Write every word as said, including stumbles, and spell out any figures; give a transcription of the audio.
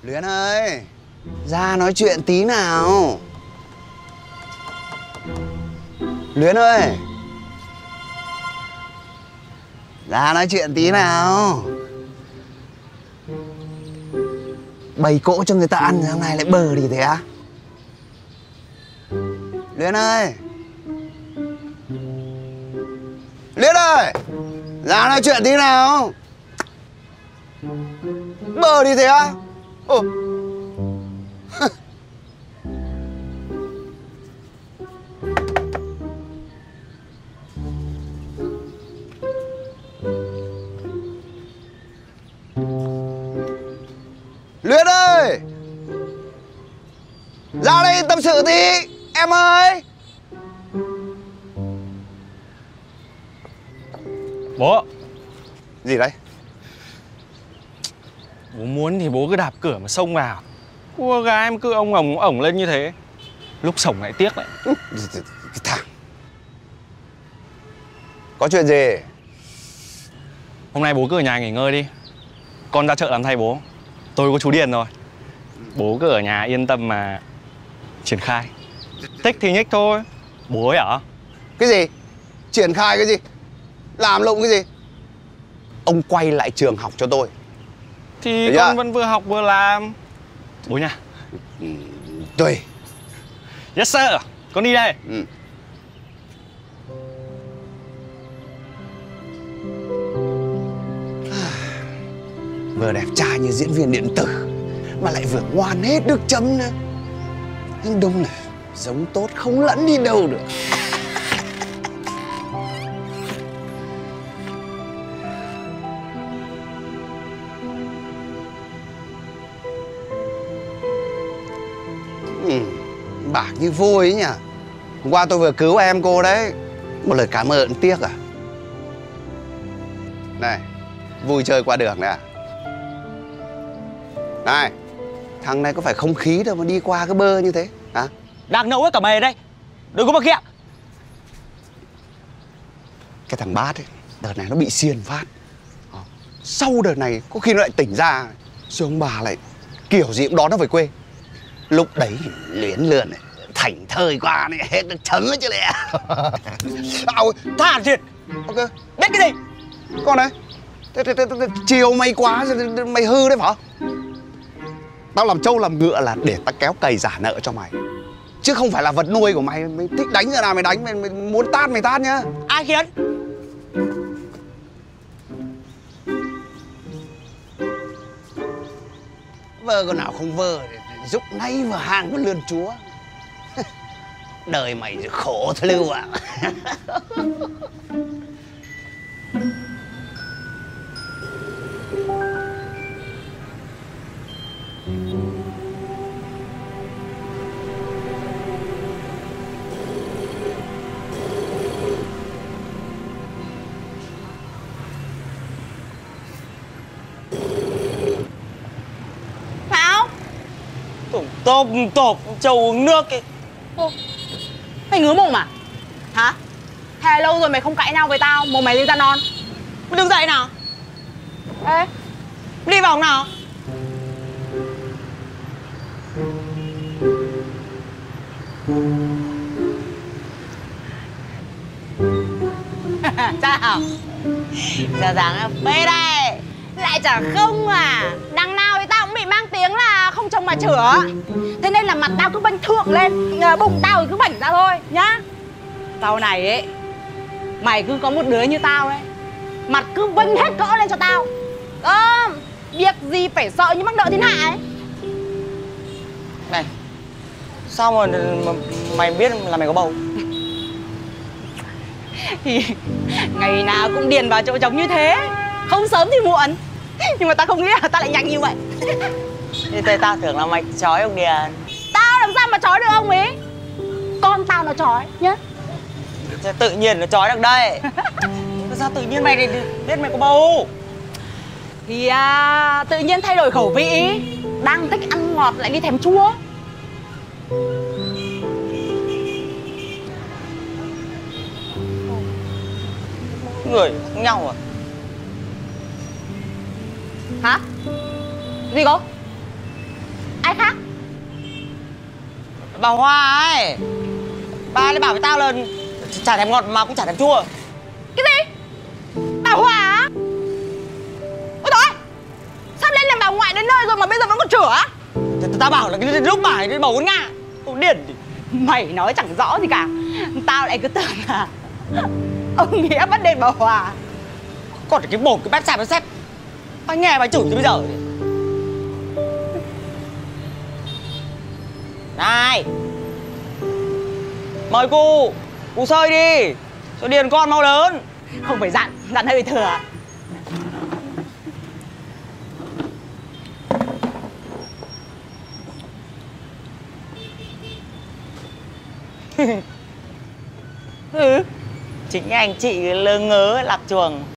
Luyến ơi, ra nói chuyện tí nào. Luyến ơi, ra nói chuyện tí nào. Bày cỗ cho người ta ăn, hôm nay lại bờ đi thế á? Luyến ơi, Luyến ơi, ra nói chuyện tí nào. Bờ đi thế á? Ồ. Luyến ơi, ra đây tâm sự tí em ơi. Bố. Gì đấy? Bố muốn thì bố cứ đạp cửa mà xông vào. Cô gái em cứ ông ổng ổng lên như thế, lúc sổng lại tiếc đấy. Cái thằng. Có chuyện gì? Hôm nay bố cứ ở nhà nghỉ ngơi đi. Con ra chợ làm thay bố. Tôi có chú Điền rồi. Bố cứ ở nhà yên tâm mà triển khai. Thích thì nhích thôi. Bố ấy ở. Cái gì? Triển khai cái gì? Làm lụng cái gì? Ông quay lại trường học cho tôi. Thì con vẫn vừa học vừa làm. Bố nha. Ừ, tùy. Yes sir. Con đi đây. Ừ. Vừa đẹp trai như diễn viên điện tử mà lại vừa ngoan hết được chấm nữa. Nhưng đúng là giống tốt không lẫn đi đâu được. Ừ, bạc như vôi ấy nhỉ. Hôm qua tôi vừa cứu em cô đấy. Một lời cảm ơn tiếc à? Này, vui chơi qua đường này à? Này, thằng này có phải không khí đâu mà đi qua cái bơ như thế hả? Đang nấu hết cả mày đây, đừng có mà kẹo. Cái thằng Bát ấy, đợt này nó bị xiên phát. Sau đợt này có khi nó lại tỉnh ra, rồi ông bà lại kiểu gì cũng đón nó về quê. Lúc đấy Luyến lượn này, thảnh thơi qua này, hết được chấm ấy chứ lẽ. Ào, Thả thiệt. ok. Biết cái gì? Con này, thế, thế, thế, thế, chiều mày quá, mày hư đấy phải không? Tao làm trâu làm ngựa là để tao kéo cày giả nợ cho mày, chứ không phải là vật nuôi của mày. Mày thích đánh giờ nào mày đánh, mày, mày muốn tát mày tát nhá. Ai khiến? Vơ con nào không vơ, giúp ngay vào hàng con lươn chúa. Đời mày khổ thôi Lưu ạ. Tộp tộp trầu uống nước ấy. Ô, mày ngứa mồm à? Hả? Thế lâu rồi mày không cãi nhau với tao, mồm mày lên da non. Mày đứng dậy nào. Ê, đi vào nào. Sao? Giờ dáng phê đây. Lại chả không à. Đằng nào thì tao cũng bị mang tiếng là không trông mà chửa. Thế nên là mặt tao cứ bênh thượng lên, bụng tao thì cứ bảnh ra thôi nhá. Sau này ấy, mày cứ có một đứa như tao đấy, mặt cứ vênh hết cỡ lên cho tao. Ờ, việc gì phải sợ như mắc nợ thiên hạ ấy. Này, sao mà, mà mày biết là mày có bầu? Thì ngày nào cũng điền vào chỗ trống như thế, không sớm thì muộn. Nhưng mà tao không nghĩ là tao lại nhanh như vậy. Thì tao tưởng là mày chói ông Điền. Tao làm sao mà chói được ông ấy. Con tao nó chói nhá. Tự nhiên nó chói được đây. Sao tự nhiên mày biết mày có bầu? Thì à, tự nhiên thay đổi khẩu vị. Đang thích ăn ngọt lại đi thèm chua. Người không nhau à? Hả? Gì cơ? Bà Hoa ấy. Ba lại bảo với tao là chả thèm ngọt mà cũng chả thèm chua. Cái gì? Bà Hòa á? Ôi trời ơi, sắp lên làm bà ngoại đến nơi rồi mà bây giờ vẫn còn chửa. Tao bảo là cái lúc mà cái bầu con Nga. Ông điên. Mày nói chẳng rõ gì cả. Tao lại cứ tưởng là ông Nghĩa bắt đền bà Hòa. Còn cái bột cái bếp xài bếp xếp. Mày nghe mày chửi từ bây giờ. Này. Mời cô. Cô sơi đi. Cho điền con mau lớn. Không phải dặn, dặn hơi thừa. Ừ. Chính anh chị lơ ngớ lạc chuồng.